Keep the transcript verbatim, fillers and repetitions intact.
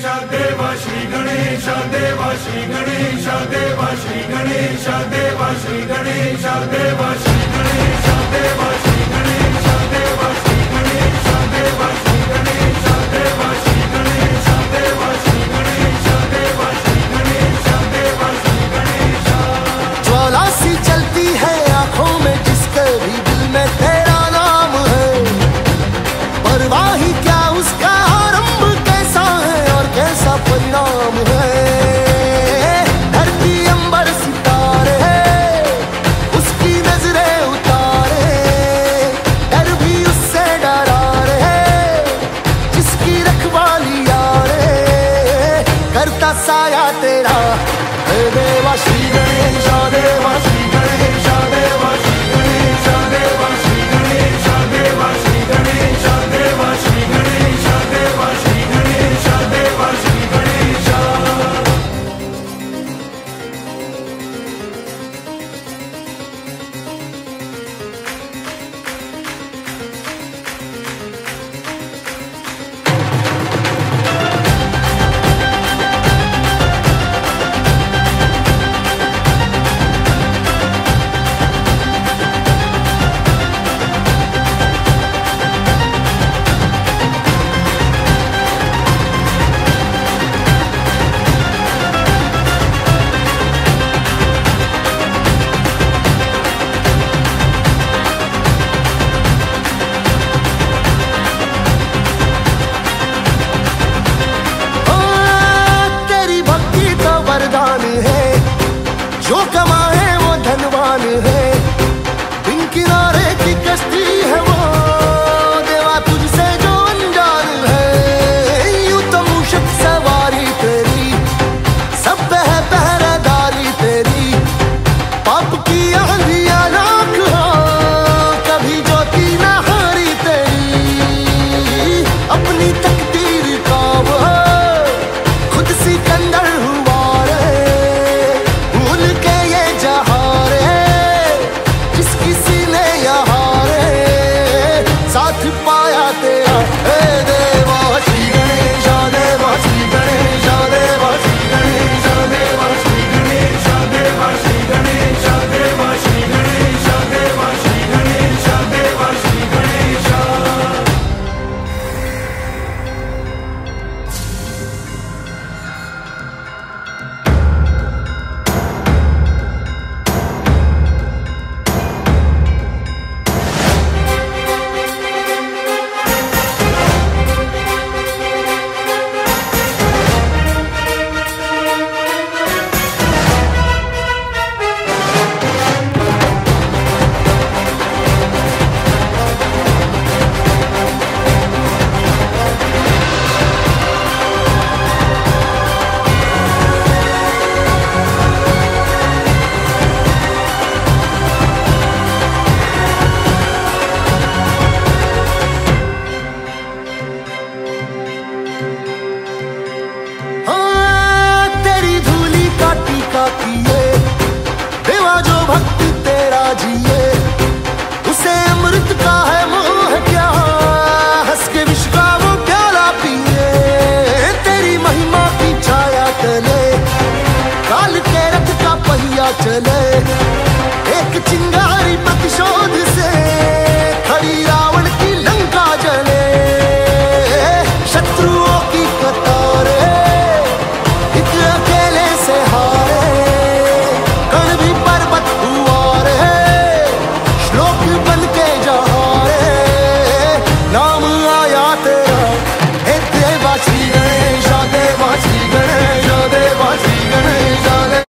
देवा श्री गणेश देवा श्री गणेश देवा श्री गणेश देवा श्री गणेश देवा श्री गणेश देवा श्री गणेश देवा श्री गणेश देवा श्री गणेश देवा श्री गणेश देवा श्री गणेश देवा श्री गणेश देवा श्री गणेश। ज्वाला सी चलती है आंखों में जिसके भी दिल में तेरा नाम है, परवाह ही क्या उसका आरंभ कैसा है और कैसा परिणाम है। धरती अंबर सितारे उसकी नजरें उतारे, डर भी उससे डरा रे जिसकी रखवाली यारे, करता साया तेरा हे देवा श्री गणेश देवा श्री गणेश देवा श्री गणेश देवा श्री गणेश देवा श्री गणेश देवा श्री गणेश देवा श्री गणेश देवा श्री गणेश। जो कमाए वो धनवान है, बिन किनारे की कश्ती है वो देवा तुझसे जो अनजान है। यूं तो मूषक सवारी तेरी सब पे है पहरेदारी तेरी, पाप की आंधियां लाख हो कभी ज्योति न हारी तेरी। अपनी तकदीर का वो खुद सिकंदर हुआ पाया तेरा हे देवा श्री गणेश देवा श्री गणेश देवा श्री गणेश देवा श्री गणेश देवा श्री गणेश देवा श्री गणेश देवा श्री गणेश देवा श्री गणेश। देवा जो भक्त तेरा जिए उसे अमृत का है मोह क्या, हंस के विश्व का वो प्याला पिए। तेरी महिमा की छाया तले काल के रथ का पहिया चले,